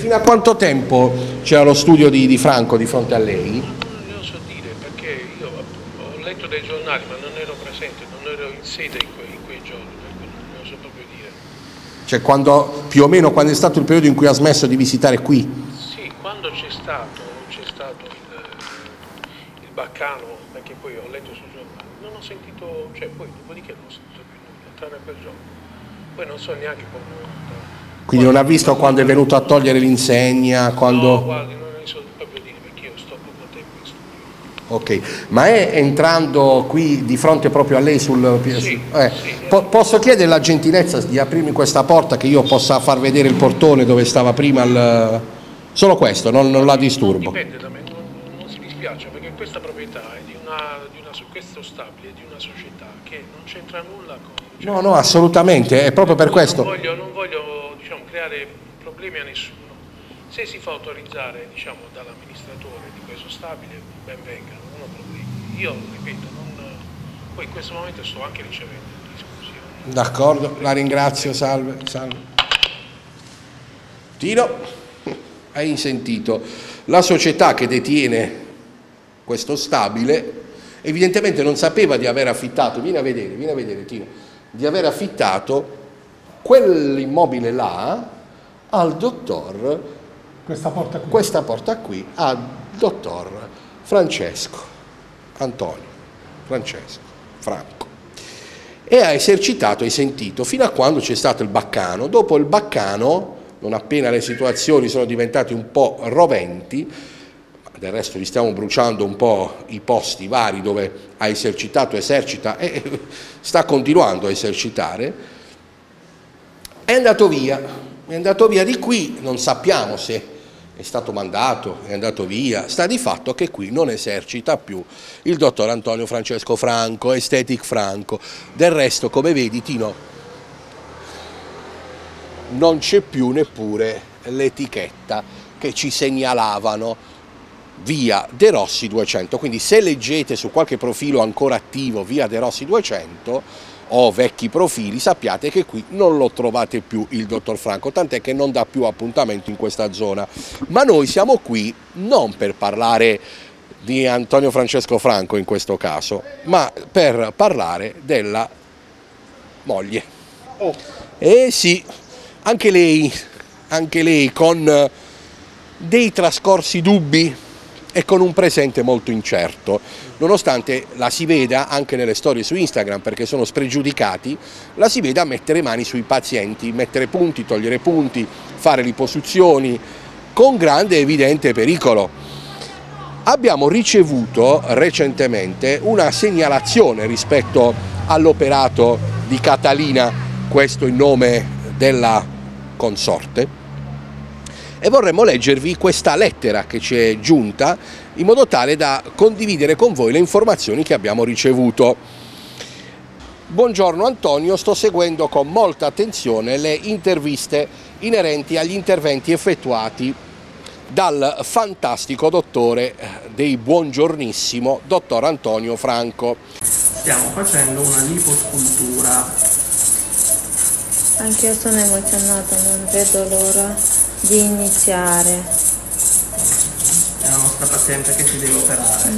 fino a quanto tempo c'era lo studio di Franco di fronte a lei? Non so dire, perché io ho letto dei giornali ma non ero presente, non ero in sede in quei giorni, per cui non so proprio dire. Cioè più o meno quando è stato il periodo in cui ha smesso di visitare qui? Sì, quando c'è stato il baccano, perché poi ho letto sui giornali, non ho sentito, cioè poi dopodiché non ho sentito più nulla, tranne quel giorno. Poi non so neanche come. Quindi non ha visto quando è venuto a togliere l'insegna, quando... No, guardi, non ne so proprio dire, perché io sto poco tempo in studio. Ok, ma è entrando qui di fronte proprio a lei sul... Sì, sì. Posso chiedere la gentilezza di aprirmi questa porta che io possa far vedere il portone dove stava prima il... Solo questo, non la disturbo. Non dipende da me, non si dispiace, perché questa proprietà è questo stabile è di una società che non c'entra nulla con... Cioè, No, assolutamente, è proprio per questo. Non voglio diciamo, creare problemi a nessuno. Se si fa autorizzare diciamo, dall'amministratore di questo stabile, ben venga, non ho problemi. Io, ripeto, poi in questo momento sto anche ricevendo discussioni. D'accordo, la ringrazio, salve. Tino, hai sentito, la società che detiene questo stabile evidentemente non sapeva di aver affittato, vieni a vedere Tino, di aver affittato quell'immobile là al dottor, questa porta qui al dottor Antonio Francesco Franco, e ha esercitato, hai sentito, fino a quando c'è stato il baccano. Dopo il baccano, non appena le situazioni sono diventate un po' roventi, del resto gli stiamo bruciando un po' i posti vari dove ha esercitato, esercita e sta continuando a esercitare, è andato via di qui, non sappiamo se è stato mandato, è andato via, sta di fatto che qui non esercita più il dottor Antonio Francesco Franco, Aesthetic Franco. Del resto, come vedi Tino, non c'è più neppure l'etichetta che ci segnalavano via De Rossi 200, quindi se leggete su qualche profilo ancora attivo via De Rossi 200 o vecchi profili, sappiate che qui non lo trovate più il dottor Franco, tant'è che non dà più appuntamento in questa zona. Ma noi siamo qui non per parlare di Antonio Francesco Franco in questo caso, ma per parlare della moglie. Sì, anche lei con dei trascorsi dubbi e con un presente molto incerto, nonostante la si veda anche nelle storie su Instagram, perché sono spregiudicati, la si veda mettere mani sui pazienti, mettere punti, togliere punti, fare liposuzioni, con grande evidente pericolo. Abbiamo ricevuto recentemente una segnalazione rispetto all'operato di Catalina, questo il nome della consorte, e vorremmo leggervi questa lettera che ci è giunta in modo tale da condividere con voi le informazioni che abbiamo ricevuto. Buongiorno Antonio, sto seguendo con molta attenzione le interviste inerenti agli interventi effettuati dal fantastico dottore dei buongiornissimo dottor Antonio Franco. Stiamo facendo una liposcultura. Anche io sono emozionata, non vedo l'ora di iniziare. È la nostra paziente che si deve operare.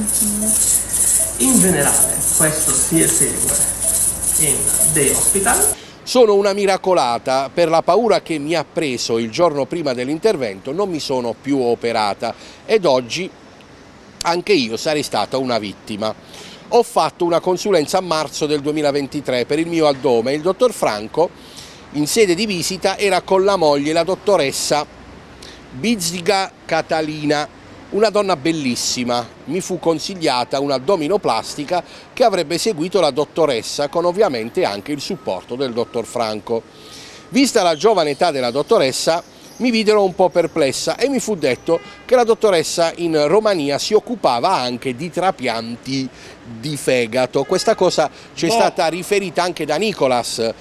In generale questo si esegue in day hospital. Sono una miracolata, per la paura che mi ha preso il giorno prima dell'intervento non mi sono più operata ed oggi anche io sarei stata una vittima. Ho fatto una consulenza a marzo del 2023 per il mio addome. Il dottor Franco in sede di visita era con la moglie, la dottoressa Bizziga Catalina, una donna bellissima. Mi fu consigliata un'addominoplastica che avrebbe seguito la dottoressa, con ovviamente anche il supporto del dottor Franco. Vista la giovane età della dottoressa, mi videro un po' perplessa e mi fu detto che la dottoressa in Romania si occupava anche di trapianti di fegato. Questa cosa ci è stata riferita anche da Nicolas,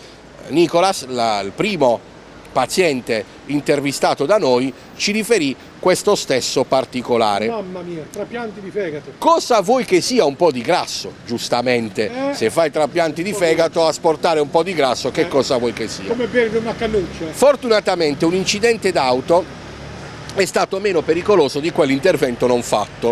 il primo paziente intervistato da noi, ci riferì questo stesso particolare. Mamma mia, trapianti di fegato. Cosa vuoi che sia un po' di grasso, giustamente? Se fai trapianti di fegato, asportare un po' di grasso, che cosa vuoi che sia? Come bere una cannuccia. Fortunatamente un incidente d'auto è stato meno pericoloso di quell'intervento non fatto.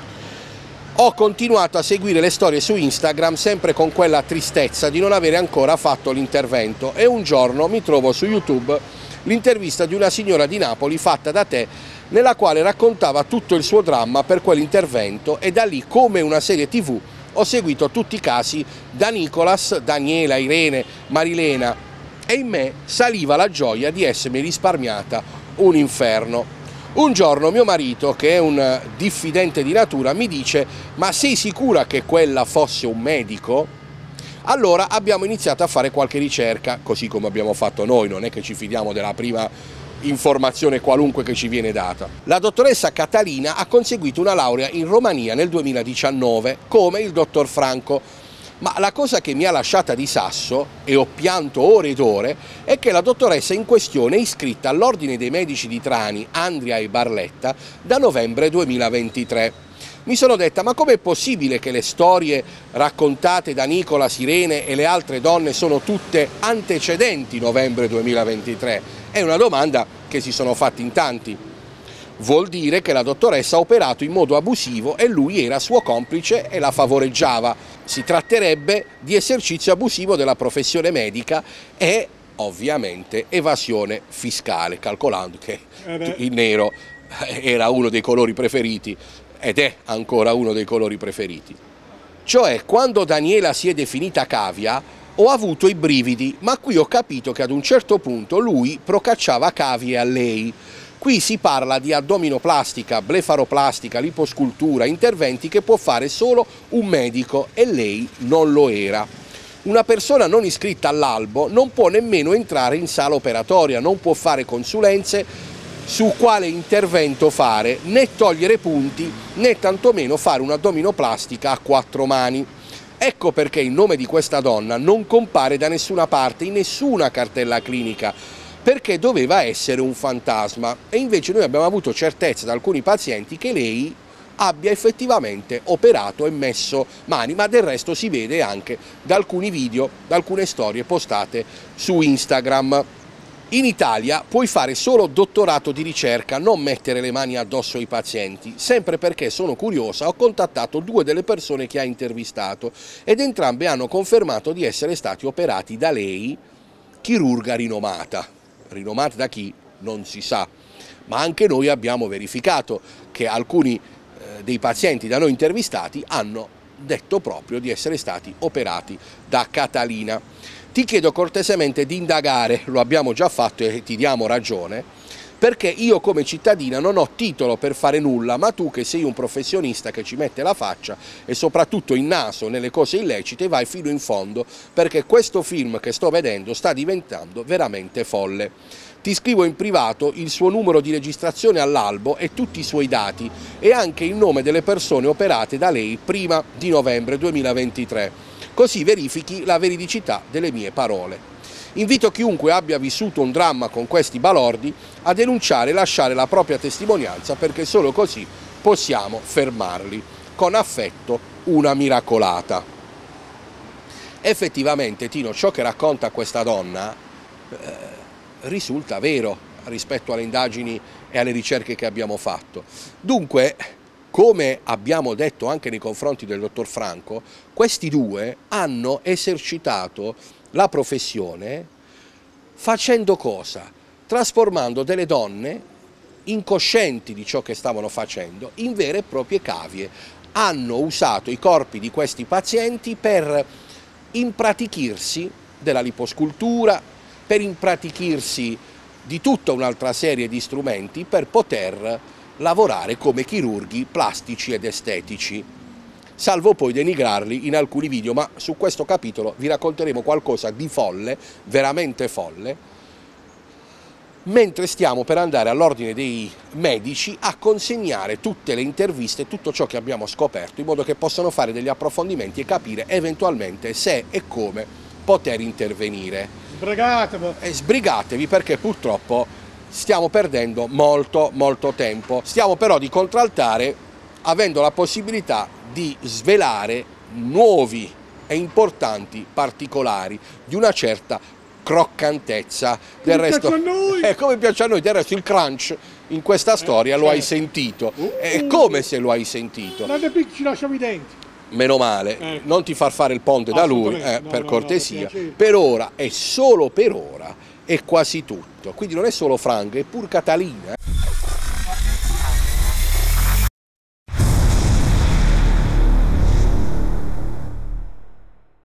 Ho continuato a seguire le storie su Instagram sempre con quella tristezza di non avere ancora fatto l'intervento e un giorno mi trovo su YouTube l'intervista di una signora di Napoli fatta da te, nella quale raccontava tutto il suo dramma per quell'intervento, e da lì, come una serie TV, ho seguito tutti i casi da Nicolas, Daniela, Irene, Marilena, e in me saliva la gioia di essermi risparmiata un inferno. Un giorno mio marito, che è un diffidente di natura, mi dice: ma sei sicura che quella fosse un medico? Allora abbiamo iniziato a fare qualche ricerca, così come abbiamo fatto noi, non è che ci fidiamo della prima informazione qualunque che ci viene data. La dottoressa Catalina ha conseguito una laurea in Romania nel 2019, come il dottor Franco, ma la cosa che mi ha lasciata di sasso, e ho pianto ore ed ore, è che la dottoressa in questione è iscritta all'Ordine dei Medici di Trani, Andria e Barletta da novembre 2023. Mi sono detta: ma com'è possibile che le storie raccontate da Nicola, Irene e le altre donne sono tutte antecedenti novembre 2023? È una domanda che si sono fatti in tanti. Vuol dire che la dottoressa ha operato in modo abusivo e lui era suo complice e la favoreggiava. Si tratterebbe di esercizio abusivo della professione medica e ovviamente evasione fiscale, calcolando che il nero era uno dei colori preferiti ed è ancora uno dei colori preferiti. Cioè, quando Daniela si è definita cavia, ho avuto i brividi, ma qui ho capito che ad un certo punto lui procacciava cavie a lei. Qui si parla di addominoplastica, blefaroplastica, liposcultura, interventi che può fare solo un medico e lei non lo era. Una persona non iscritta all'albo non può nemmeno entrare in sala operatoria, non può fare consulenze su quale intervento fare, né togliere punti, né tantomeno fare un'addominoplastica a 4 mani. Ecco perché il nome di questa donna non compare da nessuna parte, in nessuna cartella clinica, perché doveva essere un fantasma, e invece noi abbiamo avuto certezza da alcuni pazienti che lei abbia effettivamente operato e messo mani, ma del resto si vede anche da alcuni video, da alcune storie postate su Instagram. In Italia puoi fare solo dottorato di ricerca, non mettere le mani addosso ai pazienti. Sempre perché sono curiosa, ho contattato 2 delle persone che ha intervistato ed entrambe hanno confermato di essere stati operati da lei, chirurga rinomata. Rinomata da chi? Non si sa. Ma anche noi abbiamo verificato che alcuni dei pazienti da noi intervistati hanno detto proprio di essere stati operati da Catalina. Ti chiedo cortesemente di indagare, lo abbiamo già fatto e ti diamo ragione, perché io come cittadina non ho titolo per fare nulla, ma tu che sei un professionista che ci mette la faccia e soprattutto il naso nelle cose illecite vai fino in fondo, perché questo film che sto vedendo sta diventando veramente folle. Ti scrivo in privato il suo numero di registrazione all'albo e tutti i suoi dati e anche il nome delle persone operate da lei prima di novembre 2023. Così verifichi la veridicità delle mie parole. Invito chiunque abbia vissuto un dramma con questi balordi a denunciare e lasciare la propria testimonianza, perché solo così possiamo fermarli. Con affetto, una miracolata. Effettivamente, Tino, ciò che racconta questa donna risulta vero rispetto alle indagini e alle ricerche che abbiamo fatto. Dunque, come abbiamo detto anche nei confronti del dottor Franco, questi 2 hanno esercitato la professione facendo cosa? Trasformando delle donne incoscienti di ciò che stavano facendo in vere e proprie cavie. Hanno usato i corpi di questi pazienti per impratichirsi della liposcultura, per impratichirsi di tutta un'altra serie di strumenti per poter lavorare come chirurghi plastici ed estetici, salvo poi denigrarli in alcuni video, ma su questo capitolo vi racconteremo qualcosa di folle, veramente folle, mentre stiamo per andare all'Ordine dei Medici a consegnare tutte le interviste, tutto ciò che abbiamo scoperto, in modo che possano fare degli approfondimenti e capire eventualmente se e come poter intervenire. Sbrigatevi perché purtroppo stiamo perdendo molto tempo. Stiamo però di contraltare avendo la possibilità di svelare nuovi e importanti particolari di una certa croccantezza. Del Come resto, piace a noi. come piace a noi, del resto il crunch in questa storia lo hai sentito. È come se lo hai sentito. Nate Pic ci lasciamo i denti. Meno male, non ti far fare il ponte da lui, Assolutamente, no, per no, cortesia. no, per per ora, e solo per ora, è quasi tutto. Quindi non è solo Franco, è pur Catalina.